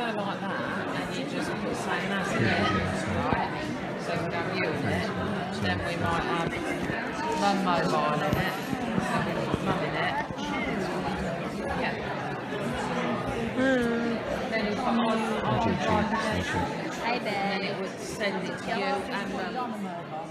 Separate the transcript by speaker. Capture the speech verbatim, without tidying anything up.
Speaker 1: go like that, and you just put same as in it, right? So we go view in it, then we might have mum mobile in it, then we put mum in it. Yeah.
Speaker 2: Mm.
Speaker 1: Then we put on, on, on,
Speaker 2: Hey there.
Speaker 1: and then it would send it to you and mum.